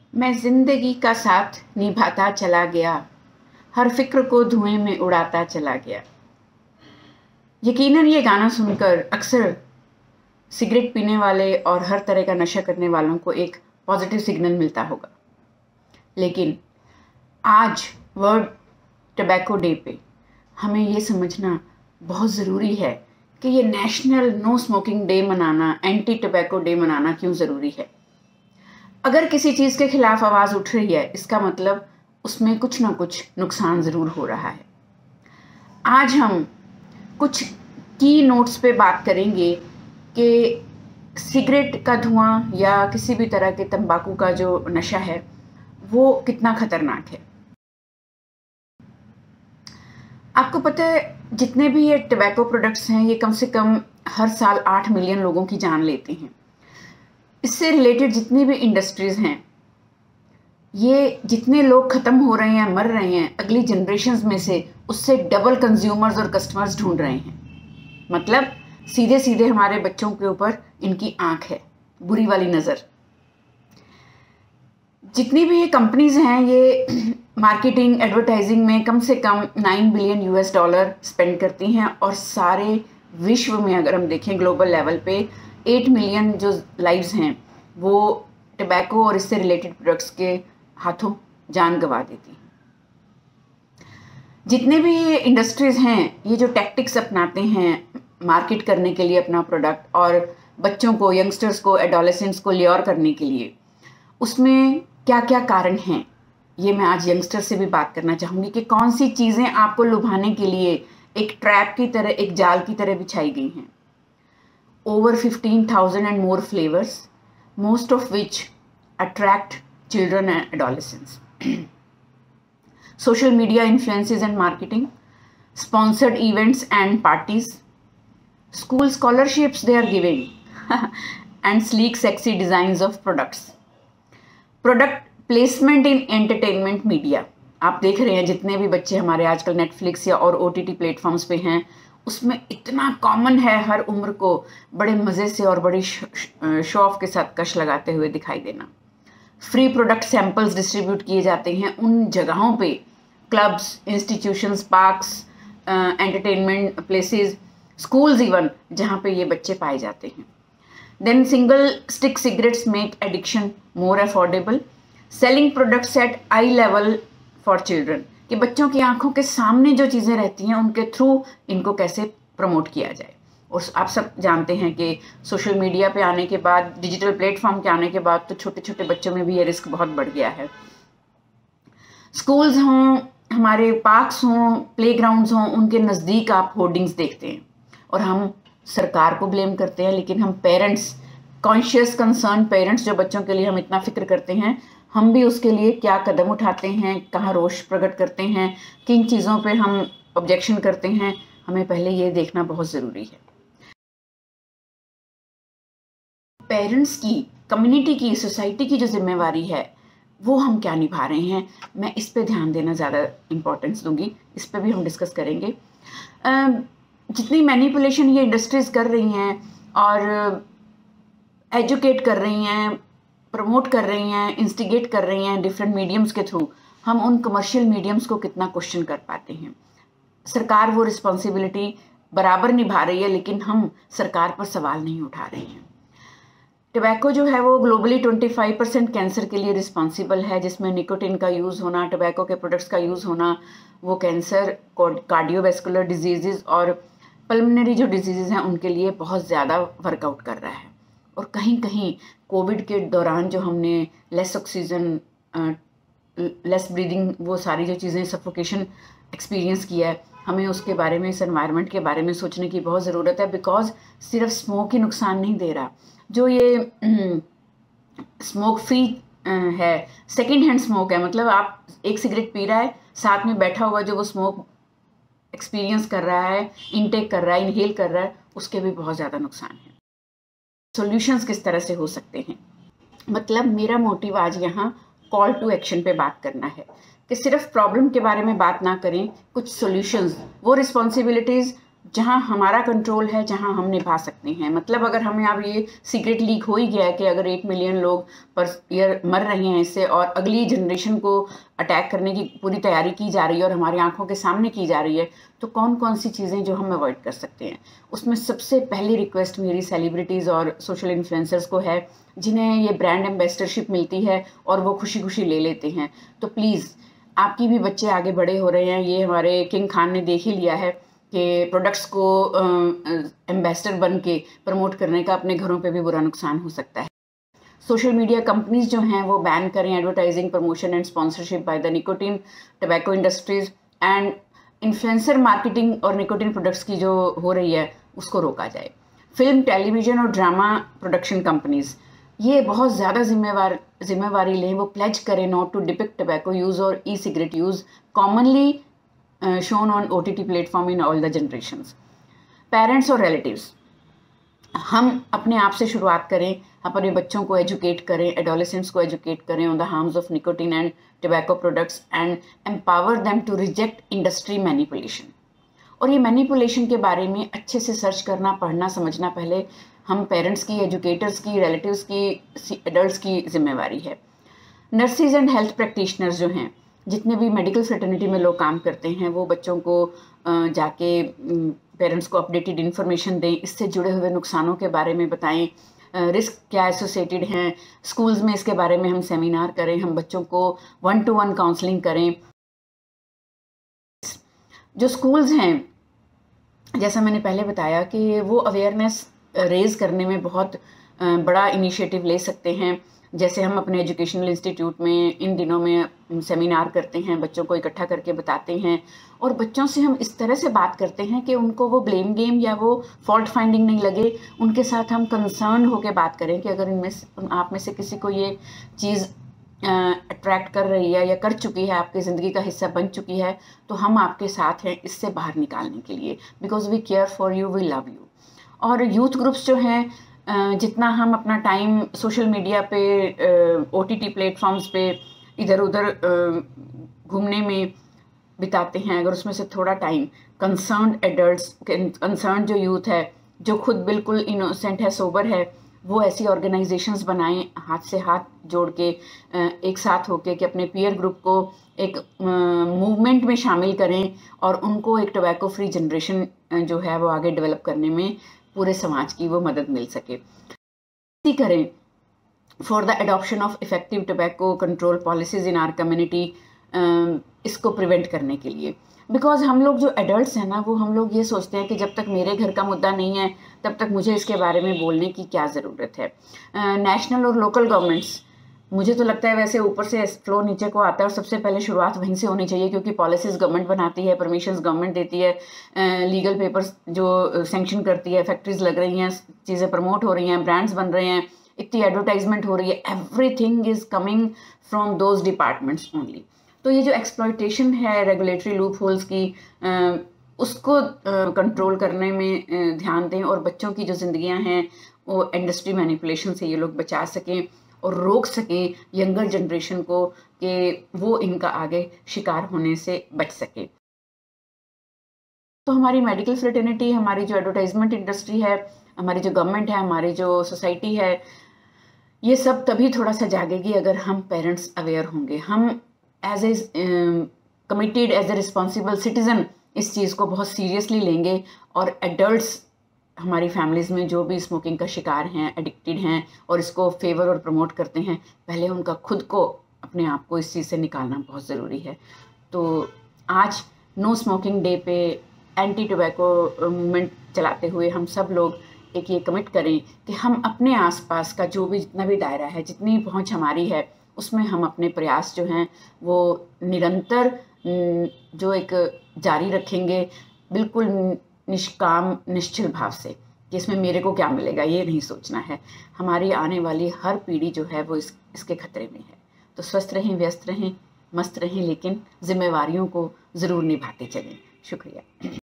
मैं जिंदगी का साथ निभाता चला गया, हर फिक्र को धुएं में उड़ाता चला गया। यकीनन ये गाना सुनकर अक्सर सिगरेट पीने वाले और हर तरह का नशा करने वालों को एक पॉजिटिव सिग्नल मिलता होगा। लेकिन आज वर्ल्ड टबैको डे पे हमें ये समझना बहुत ज़रूरी है कि ये नेशनल नो स्मोकिंग डे मनाना, एंटी टबैको डे मनाना क्यों ज़रूरी है। अगर किसी चीज़ के खिलाफ आवाज़ उठ रही है, इसका मतलब उसमें कुछ ना कुछ नुकसान ज़रूर हो रहा है। आज हम कुछ की नोट्स पे बात करेंगे कि सिगरेट का धुआं या किसी भी तरह के तंबाकू का जो नशा है वो कितना खतरनाक है। आपको पता है, जितने भी ये टबैको प्रोडक्ट्स हैं ये कम से कम हर साल 8 मिलियन लोगों की जान लेते हैं। इससे रिलेटेड जितनी भी इंडस्ट्रीज़ हैं, ये जितने लोग ख़त्म हो रहे हैं, मर रहे हैं, अगली जनरेशन्स में से उससे डबल कंज्यूमर्स और कस्टमर्स ढूंढ रहे हैं। मतलब सीधे सीधे हमारे बच्चों के ऊपर इनकी आंख है, बुरी वाली नज़र। जितनी भी ये कंपनीज़ हैं ये मार्केटिंग एडवर्टाइजिंग में कम से कम 9 बिलियन यूएस डॉलर स्पेंड करती हैं और सारे विश्व में अगर हम देखें ग्लोबल लेवल पे 8 मिलियन जो लाइव्स हैं वो टबैको और इससे रिलेटेड प्रोडक्ट्स के हाथों जान गंवा देती हैं। जितने भी ये इंडस्ट्रीज़ हैं ये जो टैक्टिक्स अपनाते हैं मार्केट करने के लिए अपना प्रोडक्ट और बच्चों को, यंगस्टर्स को, एडोलेसेंट्स को ल्योर करने के लिए, उसमें क्या क्या कारण हैं, ये मैं आज यंगस्टर से भी बात करना चाहूँगी कि कौन सी चीज़ें आपको लुभाने के लिए एक ट्रैप की तरह, एक जाल की तरह बिछाई गई हैं। Over 15,000 and more flavors, most of which attract children and adolescents. Social media influences and marketing, sponsored events and parties, school scholarships they are giving, and sleek, sexy designs of products. Product placement in entertainment media. आप देख रहे हैं जितने भी बच्चे हमारे आजकल Netflix या और OTT प्लेटफॉर्म्स पे हैं, उसमें इतना कॉमन है हर उम्र को बड़े मज़े से और बड़ी शो ऑफ के साथ कश लगाते हुए दिखाई देना। फ्री प्रोडक्ट सैंपल्स डिस्ट्रीब्यूट किए जाते हैं उन जगहों पे, clubs, institutions, parks, entertainment places, schools even, जहाँ पे ये बच्चे पाए जाते हैं। Then single stick cigarettes make addiction more affordable, selling products at eye level for children, कि बच्चों की आंखों के सामने जो चीज़ें रहती हैं उनके थ्रू इनको कैसे प्रमोट किया जाए। और आप सब जानते हैं कि सोशल मीडिया पे आने के बाद, डिजिटल प्लेटफॉर्म के आने के बाद तो छोटे छोटे बच्चों में भी ये रिस्क बहुत बढ़ गया है। स्कूल्स हों, हमारे पार्क्स हों, प्लेग्राउंड्स हों, उनके नज़दीक आप होर्डिंग्स देखते हैं और हम सरकार को ब्लेम करते हैं, लेकिन हम पेरेंट्स, कॉन्शियस कंसर्न पेरेंट्स जो बच्चों के लिए हम इतना फिक्र करते हैं, हम भी उसके लिए क्या कदम उठाते हैं, कहाँ रोष प्रकट करते हैं, किन चीज़ों पे हम ऑब्जेक्शन करते हैं, हमें पहले ये देखना बहुत ज़रूरी है। पेरेंट्स की, कम्युनिटी की, सोसाइटी की जो जिम्मेवारी है वो हम क्या निभा रहे हैं, मैं इस पे ध्यान देना ज़्यादा इम्पोर्टेंस दूंगी। इस पे भी हम डिस्कस करेंगे। जितनी मैनिपुलेशन ये इंडस्ट्रीज़ कर रही हैं और एजुकेट कर रही हैं, प्रमोट कर रही हैं, इंस्टिगेट कर रही हैं डिफरेंट मीडियम्स के थ्रू, हम उन कमर्शियल मीडियम्स को कितना क्वेश्चन कर पाते हैं। सरकार वो रिस्पॉन्सिबिलिटी बराबर निभा रही है, लेकिन हम सरकार पर सवाल नहीं उठा रहे हैं। टबैको जो है वो ग्लोबली 25% कैंसर के लिए रिस्पॉन्सिबल है, जिसमें निकोटिन का यूज़ होना, टबैको के प्रोडक्ट्स का यूज़ होना, वो कैंसर, कार्डियोवैस्कुलर डिजीज़ और पल्मोनरी जो डिजीज़ हैं उनके लिए बहुत ज़्यादा वर्कआउट कर रहा है। और कहीं कहीं कोविड के दौरान जो हमने लेस ऑक्सीजन, लेस ब्रीदिंग, वो सारी जो चीज़ें, सफोकेशन एक्सपीरियंस किया है, हमें उसके बारे में, इस एनवायरनमेंट के बारे में सोचने की बहुत ज़रूरत है। बिकॉज सिर्फ स्मोक ही नुकसान नहीं दे रहा, जो ये स्मोक फ्री है, सेकेंड हैंड स्मोक है, मतलब आप एक सिगरेट पी रहा है, साथ में बैठा हुआ जो वो स्मोक एक्सपीरियंस कर रहा है, इनटेक कर रहा है, इनहेल कर रहा है, उसके भी बहुत ज़्यादा नुकसान है। सॉल्यूशंस किस तरह से हो सकते हैं, मतलब मेरा मोटिव आज यहाँ कॉल टू एक्शन पे बात करना है कि सिर्फ प्रॉब्लम के बारे में बात ना करें, कुछ सॉल्यूशंस, वो रिस्पॉन्सिबिलिटीज़ जहाँ हमारा कंट्रोल है, जहाँ हम निभा सकते हैं। मतलब अगर हमें अब ये सीक्रेट लीक हो ही गया है कि अगर 8 मिलियन लोग पर ईयर मर रहे हैं इससे, और अगली जनरेशन को अटैक करने की पूरी तैयारी की जा रही है और हमारी आंखों के सामने की जा रही है, तो कौन कौन सी चीज़ें जो हम अवॉइड कर सकते हैं। उसमें सबसे पहली रिक्वेस्ट मेरी सेलिब्रिटीज़ और सोशल इन्फ्लुएंसर्स को है, जिन्हें ये ब्रांड एम्बेसडरशिप मिलती है और वो खुशी खुशी ले लेते हैं। तो प्लीज़, आपकी भी बच्चे आगे बड़े हो रहे हैं, ये हमारे किंग खान ने देख ही लिया है कि प्रोडक्ट्स को एम्बेसडर बन के प्रमोट करने का अपने घरों पे भी बुरा नुकसान हो सकता है। सोशल मीडिया कंपनीज जो हैं वो बैन करें advertising, promotion and sponsorship by the nicotine tobacco industries and influencer marketing और निकोटिन प्रोडक्ट्स की जो हो रही है उसको रोका जाए। फिल्म, टेलीविजन और ड्रामा प्रोडक्शन कंपनीज ये बहुत ज़्यादा जिम्मेवारी लें, वो प्लेज करें not to depict tobacco use और e cigarette use commonly shown on OTT platform in all the generations. Parents और रिलेटिव्स, हम अपने आप से शुरुआत करें, अपने बच्चों को एजुकेट करें, एडोलेसेंट्स को एजुकेट करें on the harms of nicotine and tobacco products and empower them to reject industry manipulation. और ये मैनिपुलेशन के बारे में अच्छे से सर्च करना, पढ़ना, समझना पहले हम पेरेंट्स की, एजुकेटर्स की, रिलेटिव्स की, एडल्ट्स की जिम्मेवारी है। नर्सिस एंड हेल्थ प्रैक्टिशनर्स जो हैं, जितने भी मेडिकल फ्रेटर्निटी में लोग काम करते हैं, वो बच्चों को जाके पेरेंट्स को अपडेटेड इन्फॉर्मेशन दें, इससे जुड़े हुए नुकसानों के बारे में बताएं, रिस्क क्या एसोसिएटेड हैं। स्कूल्स में इसके बारे में हम सेमिनार करें, हम बच्चों को 1-to-1 काउंसलिंग करें। जो स्कूल्स हैं, जैसा मैंने पहले बताया कि वो अवेयरनेस रेज करने में बहुत बड़ा इनिशिएटिव ले सकते हैं। जैसे हम अपने एजुकेशनल इंस्टीट्यूट में इन दिनों में सेमिनार करते हैं, बच्चों को इकट्ठा करके बताते हैं, और बच्चों से हम इस तरह से बात करते हैं कि उनको वो ब्लेम गेम या वो फॉल्ट फाइंडिंग नहीं लगे। उनके साथ हम कंसर्न होकर बात करें कि अगर इनमें आप में से किसी को ये चीज़ अट्रैक्ट कर रही है या कर चुकी है, आपकी ज़िंदगी का हिस्सा बन चुकी है, तो हम आपके साथ हैं इससे बाहर निकालने के लिए, because we care for you, we love you. और यूथ ग्रुप्स जो हैं, जितना हम अपना टाइम सोशल मीडिया पे, OTT प्लेटफॉर्म्स पे इधर उधर घूमने में बिताते हैं, अगर उसमें से थोड़ा टाइम कंसर्न्ड एडल्ट्स, कंसर्न जो यूथ है, जो खुद बिल्कुल इनोसेंट है, सोबर है, वो ऐसी ऑर्गेनाइजेशंस बनाएं, हाथ से हाथ जोड़ के एक साथ होके कि अपने पीयर ग्रुप को एक मूवमेंट में शामिल करें और उनको एक टोबैको फ्री जनरेशन जो है वो आगे डेवलप करने में पूरे समाज की वो मदद मिल सके। करें for the adoption of effective tobacco control policies in our community, इसको प्रिवेंट करने के लिए। बिकॉज हम लोग जो एडल्ट्स हैं ना, वो हम लोग ये सोचते हैं कि जब तक मेरे घर का मुद्दा नहीं है तब तक मुझे इसके बारे में बोलने की क्या ज़रूरत है। नेशनल और लोकल गवर्नमेंट्स, मुझे तो लगता है वैसे ऊपर से फ्लो नीचे को आता है और सबसे पहले शुरुआत वहीं से होनी चाहिए, क्योंकि पॉलिसीज़ गवर्नमेंट बनाती है, परमिशंस गवर्नमेंट देती है, लीगल पेपर्स जो सैंक्शन करती है, फैक्ट्रीज लग रही हैं, चीज़ें प्रमोट हो रही हैं, ब्रांड्स बन रहे हैं, इतनी एडवर्टाइजमेंट हो रही है, everything is coming from those departments only. तो ये जो एक्सप्लॉयटेशन है रेगुलेटरी लूप होल्स की, उसको कंट्रोल करने में ध्यान दें, और बच्चों की जो ज़िंदगियां हैं वो इंडस्ट्री मैनिपुलेशन से ये लोग बचा सकें और रोक सकें यंगर जनरेशन को कि वो इनका आगे शिकार होने से बच सके। तो हमारी मेडिकल फ्रेटर्निटी, हमारी जो एडवर्टाइजमेंट इंडस्ट्री है, हमारी जो गवर्नमेंट है, हमारी जो सोसाइटी है, ये सब तभी थोड़ा सा जागेगी अगर हम पेरेंट्स अवेयर होंगे। हम as a committed, as a responsible citizen इस चीज़ को बहुत सीरियसली लेंगे, और एडल्ट्स हमारी फैमिलीज़ में जो भी स्मोकिंग का शिकार हैं, एडिक्टेड हैं और इसको फेवर और प्रमोट करते हैं, पहले उनका खुद को, अपने आप को इस चीज़ से निकालना बहुत ज़रूरी है। तो आज नो स्मोकिंग डे पे एंटी टोबैको मूवमेंट चलाते हुए हम सब लोग एक ये कमिट करें कि हम अपने आसपास का जो भी जितना भी दायरा है, जितनी पहुंच हमारी है, उसमें हम अपने प्रयास जो हैं वो निरंतर जो एक जारी रखेंगे, बिल्कुल निष्काम निश्चल भाव से, कि इसमें मेरे को क्या मिलेगा ये नहीं सोचना है। हमारी आने वाली हर पीढ़ी जो है वो इसके खतरे में है। तो स्वस्थ रहें, व्यस्त रहें, मस्त रहें, लेकिन जिम्मेवारियों को ज़रूर निभाते चलें। शुक्रिया।